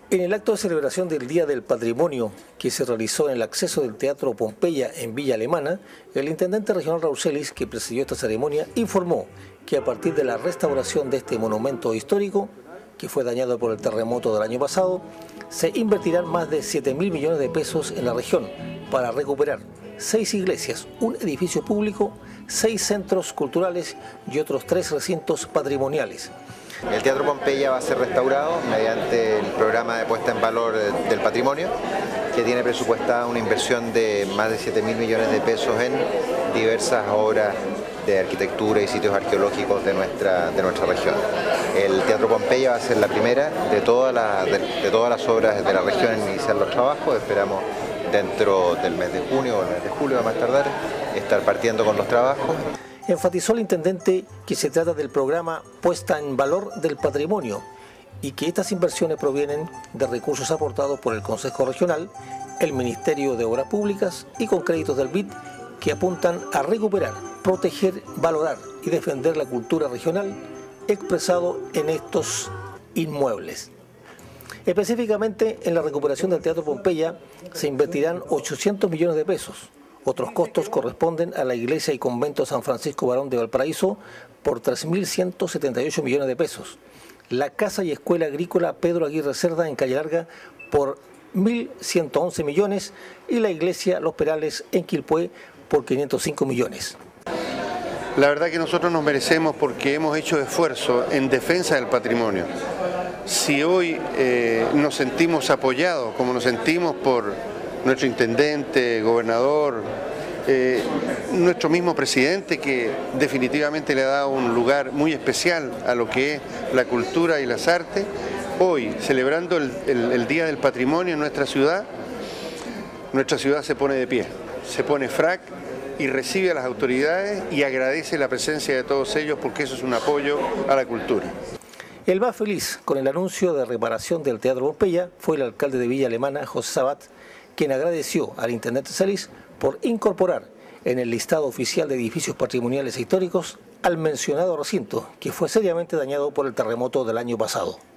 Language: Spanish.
En el acto de celebración del Día del Patrimonio que se realizó en el acceso del Teatro Pompeya en Villa Alemana, el intendente regional Raúl Celis, que presidió esta ceremonia, informó que a partir de la restauración de este monumento histórico, que fue dañado por el terremoto del año pasado, se invertirán más de 7.000 millones de pesos en la región para recuperar 6 iglesias, un edificio público, 6 centros culturales y otros 3 recintos patrimoniales. El Teatro Pompeya va a ser restaurado mediante el programa de puesta en valor del patrimonio, que tiene presupuestada una inversión de más de 7.000 millones de pesos en diversas obras de arquitectura y sitios arqueológicos de nuestra región. El Teatro Pompeya va a ser la primera de todas las obras de la región en iniciar los trabajos. Esperamos dentro del mes de junio o el mes de julio a más tardar estar partiendo con los trabajos. Enfatizó el intendente que se trata del programa Puesta en Valor del Patrimonio y que estas inversiones provienen de recursos aportados por el Consejo Regional, el Ministerio de Obras Públicas y con créditos del BID que apuntan a recuperar, proteger, valorar y defender la cultura regional expresado en estos inmuebles. Específicamente en la recuperación del Teatro Pompeya se invertirán 800 millones de pesos. Otros costos corresponden a la Iglesia y Convento San Francisco Barón de Valparaíso por 3.178 millones de pesos. La Casa y Escuela Agrícola Pedro Aguirre Cerda en Calle Larga por 1.111 millones y la Iglesia Los Perales en Quilpué por 505 millones. La verdad que nosotros nos merecemos porque hemos hecho esfuerzo en defensa del patrimonio. Si hoy nos sentimos apoyados, como nos sentimos por nuestro intendente, gobernador, nuestro mismo presidente, que definitivamente le ha dado un lugar muy especial a lo que es la cultura y las artes, hoy, celebrando el Día del Patrimonio en nuestra ciudad se pone de pie, se pone frac y recibe a las autoridades y agradece la presencia de todos ellos porque eso es un apoyo a la cultura. El más feliz con el anuncio de reparación del Teatro Pompeya fue el alcalde de Villa Alemana, José Sabat, quien agradeció al intendente Celis por incorporar en el listado oficial de edificios patrimoniales e históricos al mencionado recinto, que fue seriamente dañado por el terremoto del año pasado.